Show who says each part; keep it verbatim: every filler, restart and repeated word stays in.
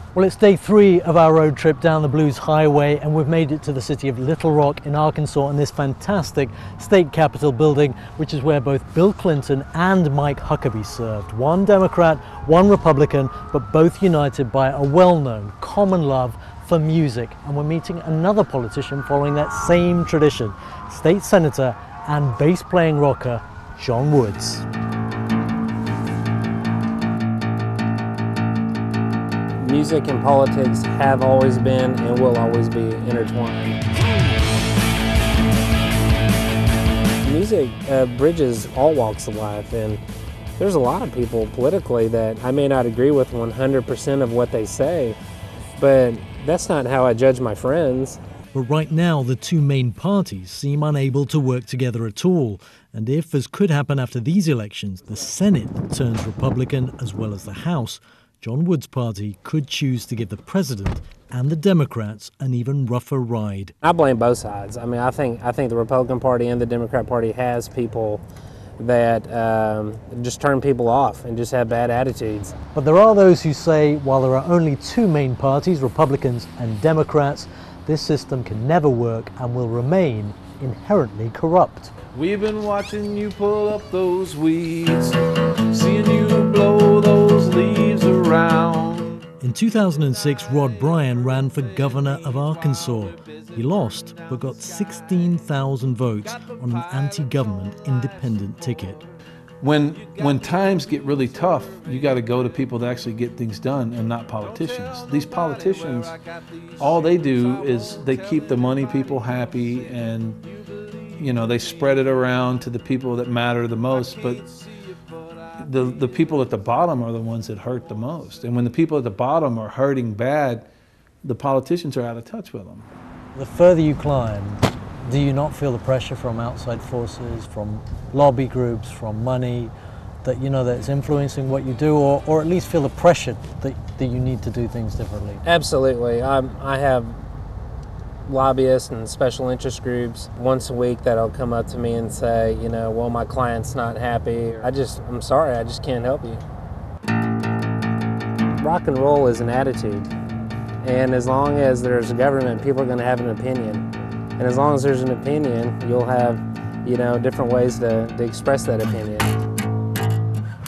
Speaker 1: Well, it's day three of our road trip down the Blues Highway, and we've made it to the city of Little Rock in Arkansas and this fantastic state capitol building, which is where both Bill Clinton and Mike Huckabee served. One Democrat, one Republican, but both united by a well-known common love for music. And we're meeting another politician following that same tradition, State Senator and bass-playing rocker John Woods.
Speaker 2: Music and politics have always been and will always be intertwined. Music uh, bridges all walks of life, and there's a lot of people politically that I may not agree with one hundred percent of what they say, but that's not how I judge my friends.
Speaker 1: But right now, the two main parties seem unable to work together at all. And if, as could happen after these elections, the Senate turns Republican as well as the House, John Woods' party could choose to give the president and the Democrats an even rougher ride.
Speaker 2: I blame both sides. I mean, I think I think the Republican Party and the Democrat Party has people that um, just turn people off and just have bad attitudes.
Speaker 1: But there are those who say while there are only two main parties, Republicans and Democrats, this system can never work and will remain inherently corrupt.
Speaker 3: We've been watching you pull up those weeds, seeing you blow those leaves around.
Speaker 1: In two thousand six, Rod Bryan ran for governor of Arkansas. He lost, but got sixteen thousand votes on an anti-government independent ticket.
Speaker 3: When, when times get really tough, you got to go to people that actually get things done and not politicians. These politicians, all they do is they keep the money people happy, and you know, they spread it around to the people that matter the most, but the, the people at the bottom are the ones that hurt the most. And when the people at the bottom are hurting bad, the politicians are out of touch with them.
Speaker 1: The further you climb, do you not feel the pressure from outside forces, from lobby groups, from money, that you know that it's influencing what you do, or, or at least feel the pressure that, that you need to do things differently?
Speaker 2: Absolutely. I'm, I have lobbyists and special interest groups once a week that'll come up to me and say, you know, well, my client's not happy. I just, I'm sorry, I just can't help you. Rock and roll is an attitude. And as long as there's a government, people are going to have an opinion. And as long as there's an opinion, you'll have, you know, different ways to, to express that opinion.